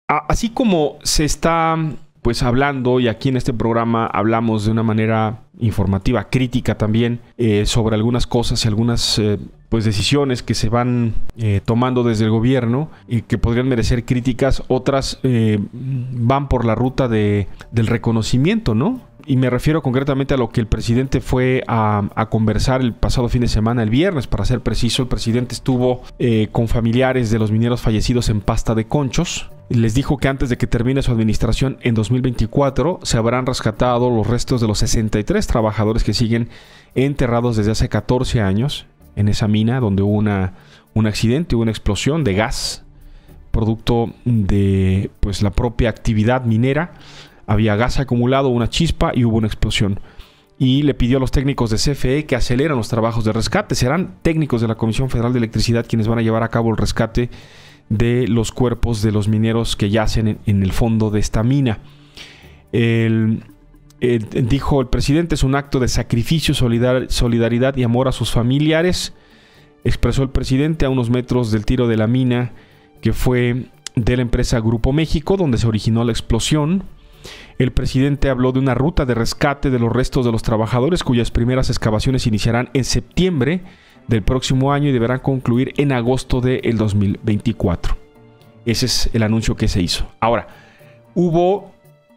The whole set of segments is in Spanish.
Así como se está pues hablando, y aquí en este programa hablamos de una manera informativa, crítica también, sobre algunas cosas y algunas pues decisiones que se van tomando desde el gobierno y que podrían merecer críticas, otras van por la ruta del reconocimiento, ¿no? Y me refiero concretamente a lo que el presidente fue a conversar el pasado fin de semana, el viernes, para ser preciso. El presidente estuvo con familiares de los mineros fallecidos en Pasta de Conchos. Les dijo que antes de que termine su administración en 2024 se habrán rescatado los restos de los 63 trabajadores que siguen enterrados desde hace 14 años en esa mina, donde hubo un accidente, hubo una explosión de gas producto de pues la propia actividad minera. Había gas acumulado, una chispa y hubo una explosión. Y le pidió a los técnicos de CFE que aceleren los trabajos de rescate. Serán técnicos de la Comisión Federal de Electricidad quienes van a llevar a cabo el rescate de los cuerpos de los mineros que yacen en el fondo de esta mina. Dijo el presidente, es un acto de sacrificio, solidaridad y amor a sus familiares, expresó el presidente a unos metros del tiro de la mina que fue de la empresa Grupo México, donde se originó la explosión. El presidente habló de una ruta de rescate de los restos de los trabajadores cuyas primeras excavaciones iniciarán en septiembre del próximo año y deberán concluir en agosto del 2024. Ese es el anuncio que se hizo. Ahora, hubo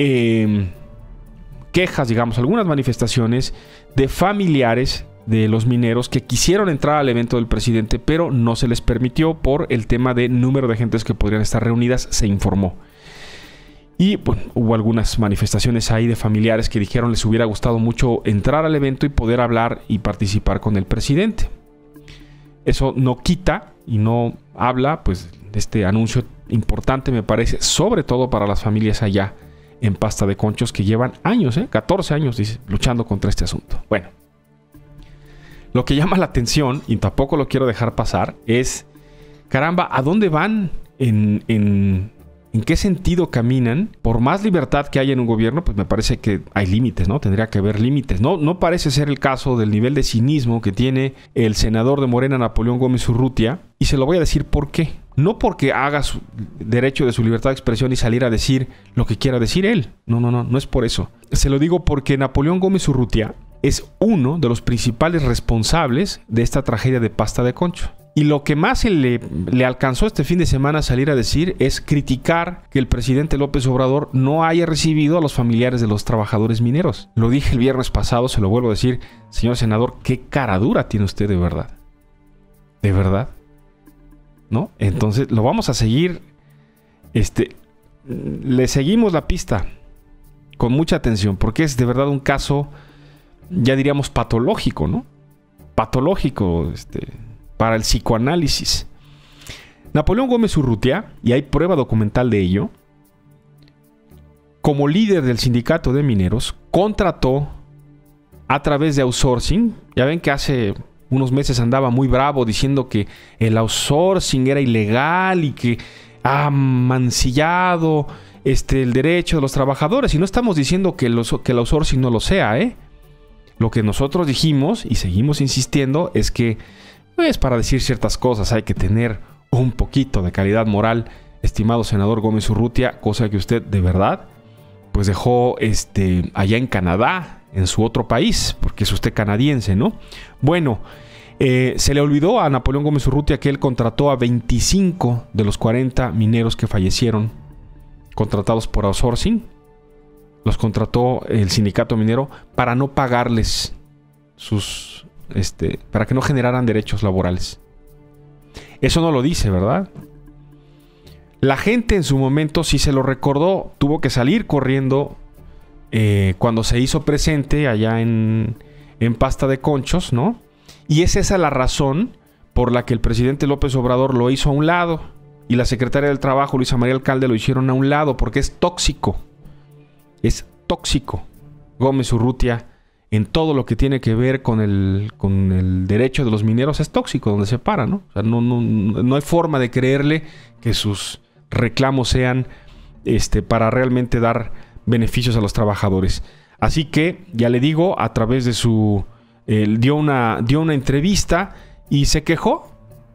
quejas, digamos, algunas manifestaciones de familiares de los mineros que quisieron entrar al evento del presidente, pero no se les permitió por el tema de número de gentes que podrían estar reunidas, se informó. Y bueno, hubo algunas manifestaciones ahí de familiares que dijeron les hubiera gustado mucho entrar al evento y poder hablar y participar con el presidente. Eso no quita y no habla pues de este anuncio importante, me parece, sobre todo para las familias allá en Pasta de Conchos que llevan años, 14 años, dice, luchando contra este asunto. Bueno, lo que llama la atención, y tampoco lo quiero dejar pasar, es, caramba, ¿a dónde van? ¿En qué sentido caminan? Por más libertad que haya en un gobierno, pues me parece que hay límites, ¿no? Tendría que haber límites. No parece ser el caso del nivel de cinismo que tiene el senador de Morena, Napoleón Gómez Urrutia, y se lo voy a decir por qué. No porque haga su derecho de su libertad de expresión y salir a decir lo que quiera decir él. No es por eso. Se lo digo porque Napoleón Gómez Urrutia es uno de los principales responsables de esta tragedia de Pasta de Concho. Y lo que más le alcanzó este fin de semana a salir a decir es criticar que el presidente López Obrador no haya recibido a los familiares de los trabajadores mineros. Lo dije el viernes pasado, se lo vuelvo a decir, señor senador, qué cara dura tiene usted de verdad. ¿De verdad? ¿No? Entonces lo vamos a seguir. Le seguimos la pista con mucha atención, porque es de verdad un caso, ya diríamos, patológico, ¿no? Patológico, para el psicoanálisis. Napoleón Gómez Urrutia, y hay prueba documental de ello, como líder del sindicato de mineros, contrató a través de outsourcing. Ya ven que hace unos meses andaba muy bravo diciendo que el outsourcing era ilegal y que ha mancillado el derecho de los trabajadores. Y no estamos diciendo que el outsourcing no lo sea, ¿eh? Lo que nosotros dijimos y seguimos insistiendo es que pues para decir ciertas cosas hay que tener un poquito de calidad moral, estimado senador Gómez Urrutia, cosa que usted de verdad pues dejó allá en Canadá, en su otro país, porque es usted canadiense, ¿no? Bueno, se le olvidó a Napoleón Gómez Urrutia que él contrató a 25 de los 40 mineros que fallecieron, contratados por outsourcing. Los contrató el sindicato minero para no pagarles sus para que no generaran derechos laborales. Eso no lo dice, ¿verdad? La gente en su momento sí se lo recordó. Tuvo que salir corriendo cuando se hizo presente allá en Pasta de Conchos, ¿no? Y es esa la razón por la que el presidente López Obrador lo hizo a un lado y la secretaria del Trabajo, Luisa María Alcalde, lo hicieron a un lado porque es tóxico. Es tóxico Gómez Urrutia en todo lo que tiene que ver con el derecho de los mineros. Es tóxico donde se para, ¿no? O sea, no hay forma de creerle que sus reclamos sean para realmente dar beneficios a los trabajadores. Así que, ya le digo, a través de su... dio una entrevista y se quejó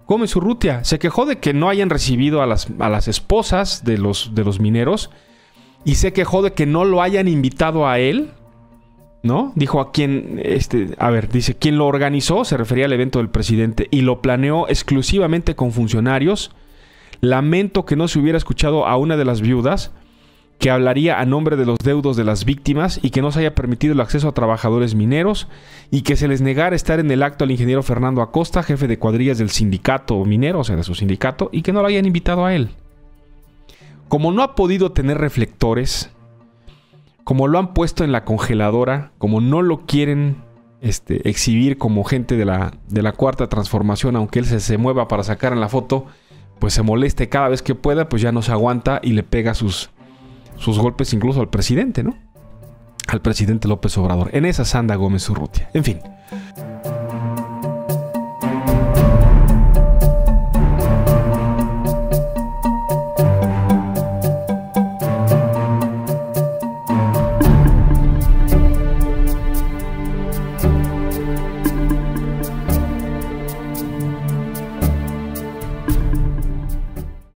Gómez Urrutia. Se quejó de que no hayan recibido a las esposas de los mineros y se quejó de que no lo hayan invitado a él, ¿no? Dijo a quién, dice, quien lo organizó, se refería al evento del presidente, y lo planeó exclusivamente con funcionarios. Lamento que no se hubiera escuchado a una de las viudas que hablaría a nombre de los deudos de las víctimas y que no se haya permitido el acceso a trabajadores mineros y que se les negara estar en el acto al ingeniero Fernando Acosta, jefe de cuadrillas del sindicato minero, o sea, de su sindicato, y que no lo hayan invitado a él. Como no ha podido tener reflectores, como lo han puesto en la congeladora, como no lo quieren exhibir como gente de la Cuarta Transformación, aunque él se mueva para sacar en la foto, pues se moleste cada vez que pueda, pues ya no se aguanta y le pega sus golpes incluso al presidente, ¿no? Al presidente López Obrador. En esa anda Gómez Urrutia. En fin.